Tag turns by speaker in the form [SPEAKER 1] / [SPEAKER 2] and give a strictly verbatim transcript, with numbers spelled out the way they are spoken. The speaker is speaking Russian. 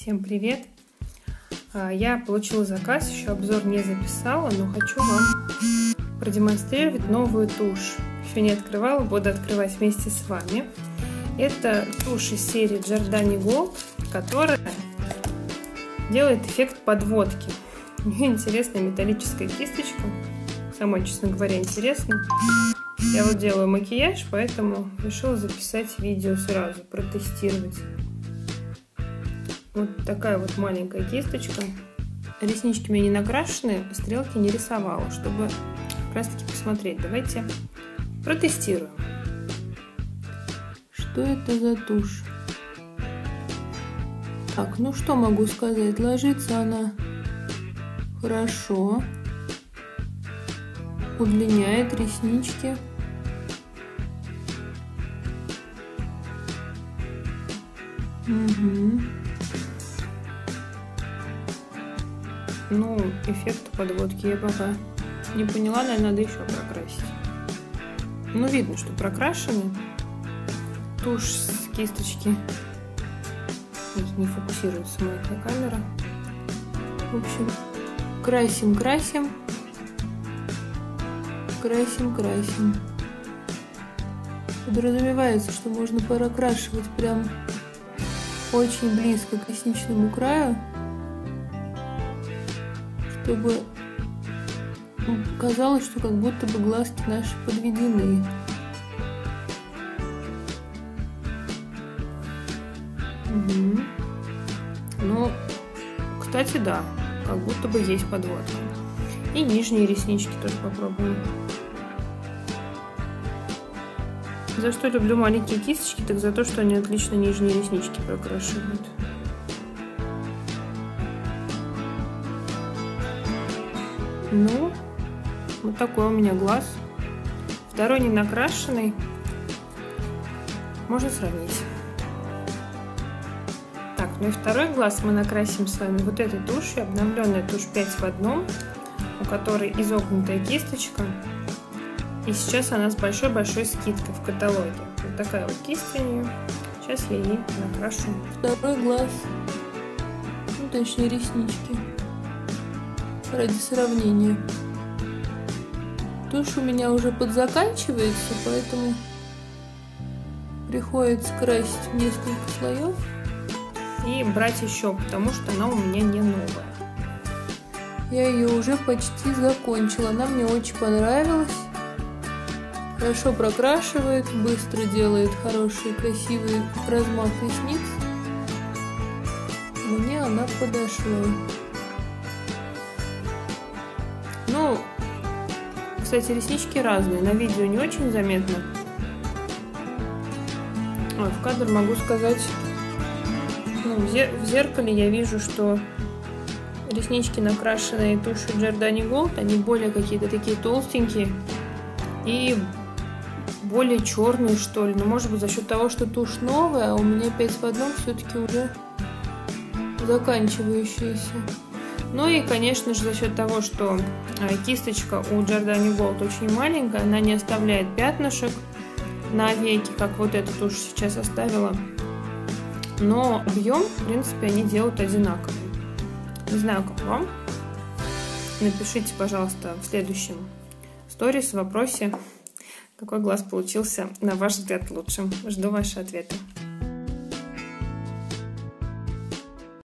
[SPEAKER 1] Всем привет! Я получила заказ, еще обзор не записала, но хочу вам продемонстрировать новую тушь. Еще не открывала, буду открывать вместе с вами. Это тушь из серии Giordani Gold, которая делает эффект подводки. У нее интересная металлическая кисточка. Самой, честно говоря, интересно. Я вот делаю макияж, поэтому решила записать видео сразу, протестировать. Вот такая вот маленькая кисточка. Реснички у меня не накрашены, стрелки не рисовала, чтобы как раз таки посмотреть. Давайте протестируем. Что это за тушь? Так, ну что могу сказать? Ложится она хорошо. Удлиняет реснички. Угу. Ну, эффект подводки я пока не поняла, наверное, надо еще прокрасить. Ну, видно, что прокрашены. Тушь с кисточки. Не фокусируется моя камера. В общем, красим, красим. Красим, красим. Подразумевается, что можно прокрашивать прям очень близко к ресничному краю, чтобы казалось, что как будто бы глазки наши подведены. Угу. Ну, кстати, да, как будто бы есть подводка. И нижние реснички тоже попробуем. За что люблю маленькие кисточки, так за то, что они отлично нижние реснички прокрашивают. Ну, вот такой у меня глаз. Второй не накрашенный. Можно сравнить. Так, ну и второй глаз мы накрасим с вами вот этой тушью. Обновленная тушь пять в одном, у которой изогнутая кисточка. И сейчас она с большой-большой скидкой в каталоге. Вот такая вот кисть у нее. Сейчас я ей накрашу второй глаз. Ну, точнее, реснички. Ради сравнения. Тушь у меня уже подзаканчивается, поэтому приходится красить в несколько слоев. И брать еще, потому что она у меня не новая. Я ее уже почти закончила. Она мне очень понравилась. Хорошо прокрашивает, быстро делает хороший, красивый размах ресниц. Мне она подошла. Ну, кстати, реснички разные. На видео не очень заметно. А в кадр могу сказать, ну, в зеркале я вижу, что реснички, накрашенные тушью Giordani Gold, они более какие-то такие толстенькие и более черные, что ли. Но может быть за счет того, что тушь новая, а у меня пять в одном все-таки уже заканчивающаяся. Ну и, конечно же, за счет того, что кисточка у Giordani Gold очень маленькая, она не оставляет пятнышек на веке, как вот эта тушь сейчас оставила. Но объем, в принципе, они делают одинаковый. Не знаю, как вам. Напишите, пожалуйста, в следующем сторис в вопросе, какой глаз получился, на ваш взгляд, лучшим. Жду ваши ответы.